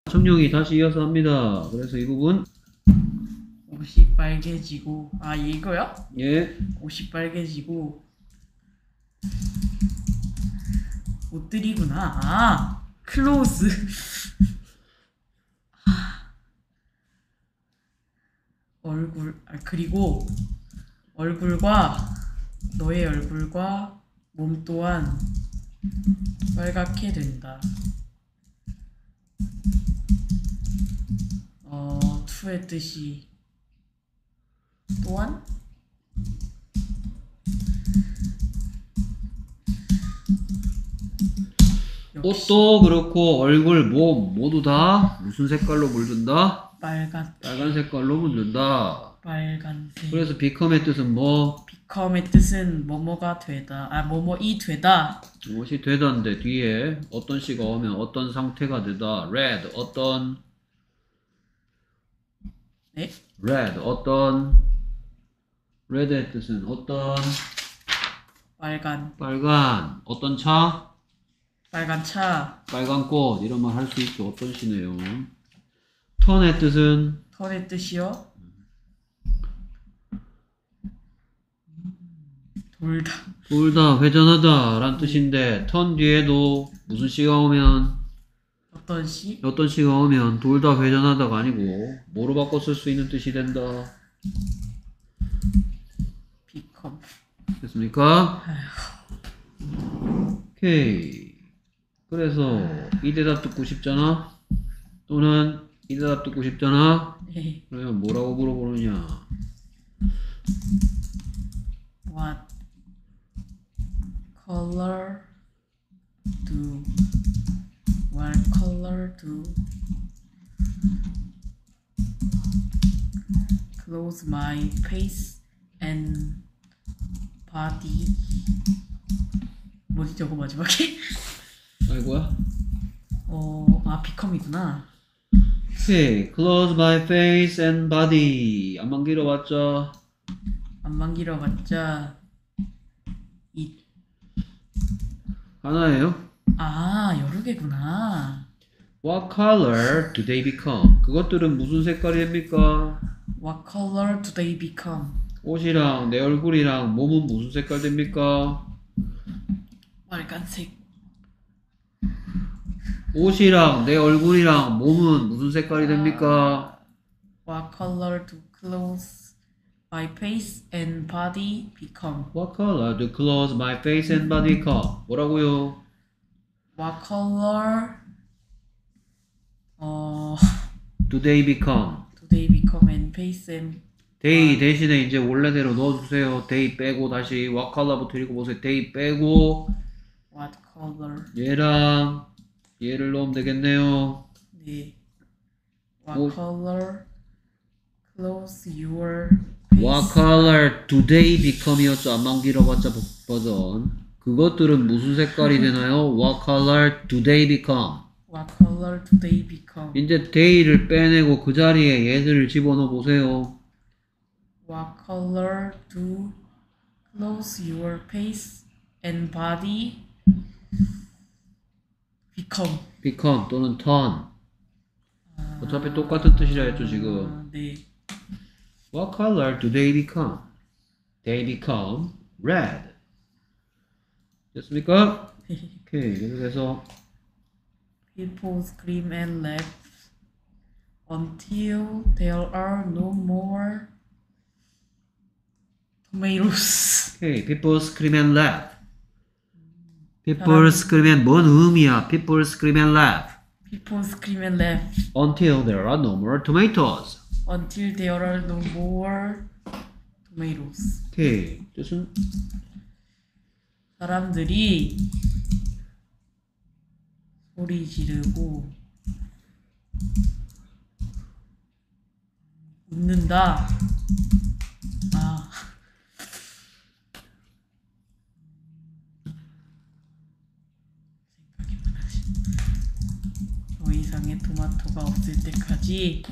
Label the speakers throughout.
Speaker 1: 청룡이 다시 이어서 합니다. 그래서 이 부분
Speaker 2: 옷이 빨개지고 이거요?
Speaker 1: 예.
Speaker 2: 옷이 빨개지고 옷들이구나. 클로즈. 얼굴 그리고 얼굴과 너의 얼굴과 몸 또한 빨갛게 된다. 투의 뜻이 또한
Speaker 1: 옷도 그렇고 얼굴, 몸 모두 다 무슨 색깔로 물든다?
Speaker 2: 빨간
Speaker 1: 색깔로 물든다.
Speaker 2: 빨간색.
Speaker 1: 그래서 become의 뜻은 뭐?
Speaker 2: become의 뜻은 뭐뭐가 되다. 뭐뭐이 되다.
Speaker 1: 무엇이 되다인데 뒤에 어떤 시가 오면 어떤 상태가 되다. red 어떤
Speaker 2: 네?
Speaker 1: red 어떤 red의 뜻은 어떤
Speaker 2: 빨간
Speaker 1: 어떤 차?
Speaker 2: 빨간 차.
Speaker 1: 빨간 꽃 이런 말 할 수 있죠. 어떤 시네요. 턴의 뜻은
Speaker 2: 턴의 뜻이요?
Speaker 1: 돌다 회전하다 라는 뜻인데 턴 뒤에도 무슨 시가 오면
Speaker 2: 어떤 시?
Speaker 1: 어떤 시가 오면 돌다 회전하다가 아니고 뭐로 바꿔 쓸 수 있는 뜻이 된다.
Speaker 2: become.
Speaker 1: 됐습니까? 오케이. 그래서 이 대답 듣고 싶잖아. 또는 이 대답 듣고 싶잖아.
Speaker 2: 네.
Speaker 1: 그러면 뭐라고 물어보느냐.
Speaker 2: What color do close my face and body. 뭐지 저거 마지막에?
Speaker 1: 아이고야.
Speaker 2: become이구나.
Speaker 1: 오케이. Close my face and body. 안만 길어봤자
Speaker 2: 안만 길어봤자
Speaker 1: 하나예요.
Speaker 2: 여러 개구나.
Speaker 1: What color do they become? 그것들은 무슨 색깔이 됩니까?
Speaker 2: What color do they become?
Speaker 1: 옷이랑 내 얼굴이랑 몸은 무슨 색깔 됩니까?
Speaker 2: 빨간색.
Speaker 1: 옷이랑 내 얼굴이랑 몸은 무슨 색깔이 됩니까?
Speaker 2: What color do clothes my face and body become?
Speaker 1: What color do clothes my face and body become? 뭐라고요?
Speaker 2: What color
Speaker 1: Do they become?
Speaker 2: do they become and face and
Speaker 1: they 대신에 이제 원래대로 넣어주세요. they 빼고 다시 what color부터 읽어보세요. they 빼고
Speaker 2: what color?
Speaker 1: 얘랑 얘를 넣으면 되겠네요.
Speaker 2: 네.
Speaker 1: 뭐?
Speaker 2: What color clothes your face?
Speaker 1: What color do they become이었죠. 안만 길어봤자 버전. 그것들은 무슨 색깔이 되나요? What color do they become?
Speaker 2: What color do they become?
Speaker 1: 이제 they를 빼내고 그 자리에 얘들을 집어넣어 보세요.
Speaker 2: What color do clothes your face and body become?
Speaker 1: become 또는 turn. 어차피 똑같은 뜻이라 했죠 지금.
Speaker 2: 네.
Speaker 1: What color do they become? They become red. 됐습니까? 오케이. 그래서
Speaker 2: People scream and laugh until there are no more tomatoes.
Speaker 1: 오케이. People scream and laugh. People scream and 뭔 음이야? People scream and laugh.
Speaker 2: People scream and laugh
Speaker 1: Until there are no more tomatoes.
Speaker 2: until there are no more tomatoes.
Speaker 1: 오케이. 뜻은
Speaker 2: 사람들이 소리 지르고 웃는다. 생각이 많아지. 더 이상의 토마토가 없을 때까지.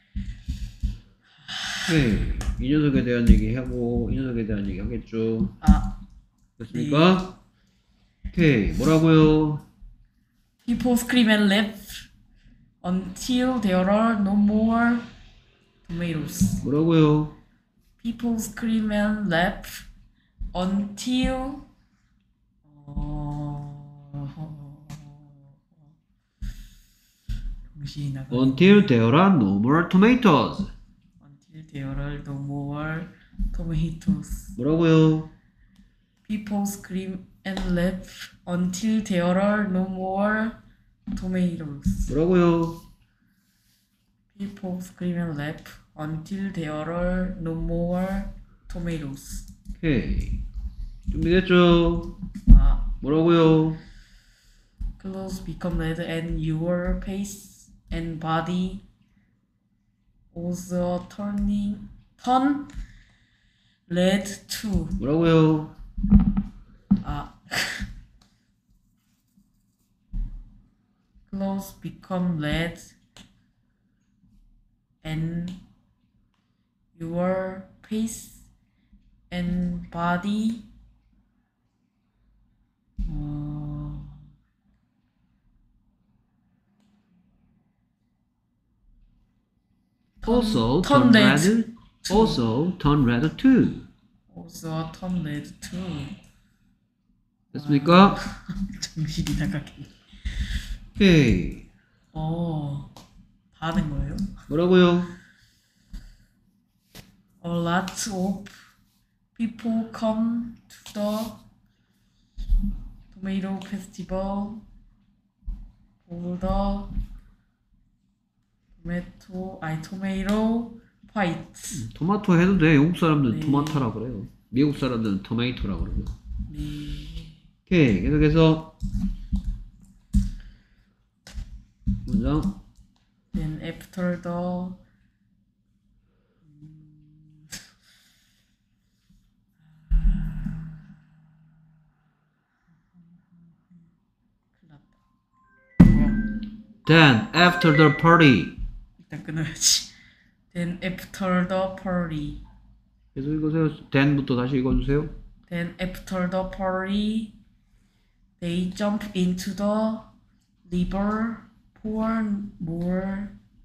Speaker 1: 오케이. 이 녀석에 대한 얘기하고 이 녀석에 대한 얘기 하겠죠. 됐습니까? 오케이. 뭐라고요?
Speaker 2: People scream and laugh until there are no more tomatoes.
Speaker 1: 뭐라고요?
Speaker 2: People scream and laugh until 정신이 나가.
Speaker 1: Until there are no more tomatoes.
Speaker 2: Until there are no more tomatoes.
Speaker 1: 뭐라고요?
Speaker 2: People scream and laugh until there are no more tomatoes.
Speaker 1: 뭐라고요?
Speaker 2: People scream and laugh until there are no more tomatoes.
Speaker 1: 오케이. 준비됐죠?
Speaker 2: 아,
Speaker 1: 뭐라고요?
Speaker 2: clothes become red and your face and body also turn red too.
Speaker 1: 뭐라고요?
Speaker 2: 아, clothes become red and your face and body
Speaker 1: Also
Speaker 2: turn
Speaker 1: turn
Speaker 2: red
Speaker 1: red.
Speaker 2: too.
Speaker 1: Also turn red too.
Speaker 2: also turn red too.
Speaker 1: 됐습니까?
Speaker 2: 정신이 나가겠네.
Speaker 1: 오케이.
Speaker 2: 다 하는 거예요?
Speaker 1: 뭐라고요?
Speaker 2: A lot of people come to the tomato festival for the tomato fight.
Speaker 1: 토마토 해도 돼. 영국 사람들은
Speaker 2: 네.
Speaker 1: 토마토라 그래요. 미국 사람들은 토마토라 그러고.
Speaker 2: 네.
Speaker 1: 오케이. 계속해서 문장.
Speaker 2: Then after the
Speaker 1: Then after the party.
Speaker 2: 일단 끊어야지. Then after the party.
Speaker 1: 계속 읽으세요. then부터 다시 읽어주세요.
Speaker 2: Then after the party, they jump into the river for more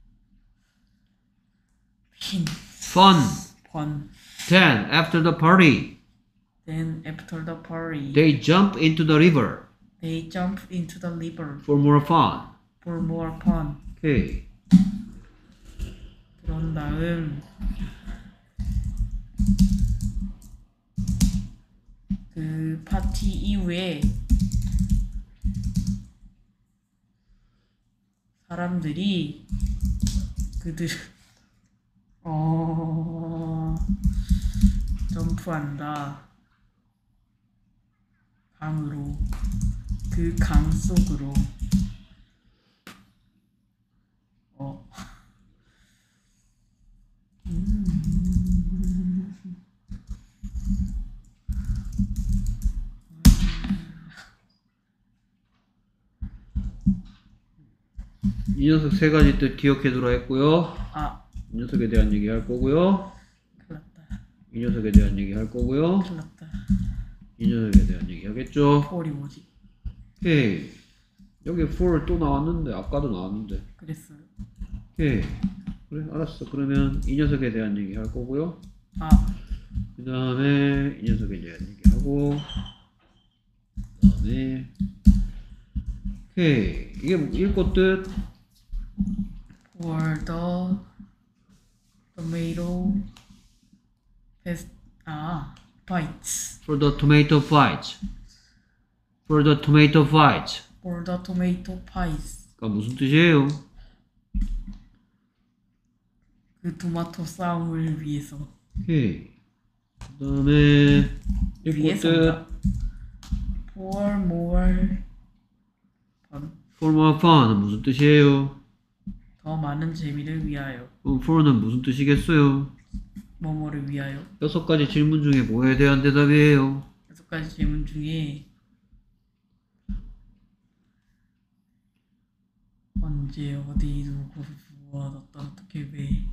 Speaker 1: Fun.
Speaker 2: fun.
Speaker 1: Then after the party,
Speaker 2: Then after the party,
Speaker 1: they jump into the river
Speaker 2: they jump into the river
Speaker 1: for more fun.
Speaker 2: for more fun.
Speaker 1: 오케이.
Speaker 2: 그런 다음 그 파티 이후에 사람들이 그들 점프한다. 강으로 그 강 속으로
Speaker 1: 이 녀석 세 가지 뜻 기억해두라 했고요. 이 녀석에 대한 얘기 할 거고요.
Speaker 2: 큰일 났다.
Speaker 1: 이 녀석에 대한 얘기 할 거고요.
Speaker 2: 큰일 났다.
Speaker 1: 이 녀석에 대한 얘기 하겠죠.
Speaker 2: 폴이 뭐지?
Speaker 1: 오케이. 여기 for 또 나왔는데 아까도 나왔는데.
Speaker 2: 그랬어요.
Speaker 1: 오케이. 그래 알았어. 그러면 이 녀석에 대한 얘기 할 거고요. 그 다음에 이 녀석에 대한 얘기 하고 그 다음에 오케이. 이게 읽고 뜻
Speaker 2: For the tomato fights.
Speaker 1: For the tomato fight. For the tomato fight.
Speaker 2: For the tomato pies.
Speaker 1: 가 무슨 뜻이에요?
Speaker 2: 그 토마토 싸움을 위해서.
Speaker 1: 오케이. 그 다음에 읽고 뜻
Speaker 2: 위해서인가? For more fun.
Speaker 1: For more fun은 무슨 뜻이에요?
Speaker 2: 더 많은 재미를 위하여.
Speaker 1: for는 무슨 뜻이겠어요?
Speaker 2: 뭐뭐를 위하여.
Speaker 1: 6가지 질문 중에 뭐에 대한 대답이에요?
Speaker 2: 6가지 질문 중에 언제 어디 누구 무엇 어떻게 왜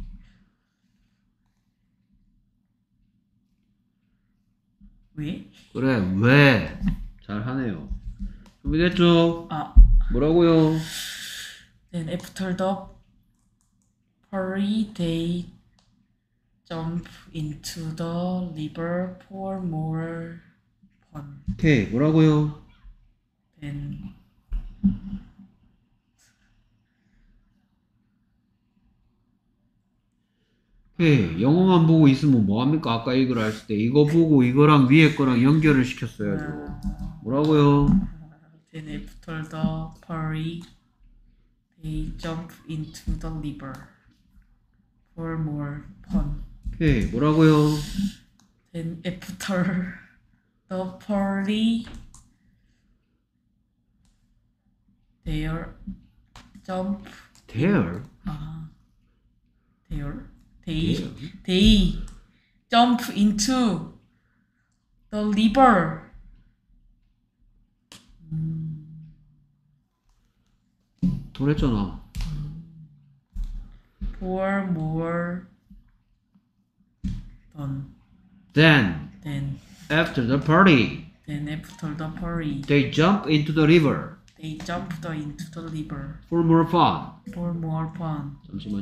Speaker 2: 왜?
Speaker 1: 그래 왜? 잘하네요. 준비됐죠? 뭐라고요?
Speaker 2: Then after the party, they jump into the river for more fun.
Speaker 1: 오케이, 뭐라고요?
Speaker 2: Then
Speaker 1: 오케이, 영어만 보고 있으면 뭐합니까? 아까 이걸 했을 때 이거 보고 이거랑 위에 거랑 연결을 시켰어야죠. 뭐라고요?
Speaker 2: Then after the party, they jump into the river for more fun.
Speaker 1: 오케이, 뭐라고요?
Speaker 2: Then after the party, they jump.
Speaker 1: There?
Speaker 2: They jump into the river.
Speaker 1: 그랬잖아.
Speaker 2: For more fun.
Speaker 1: Then, after the party,
Speaker 2: they
Speaker 1: jump into the river
Speaker 2: jump into the river
Speaker 1: for more fun.
Speaker 2: for more fun.
Speaker 1: 잠시만요.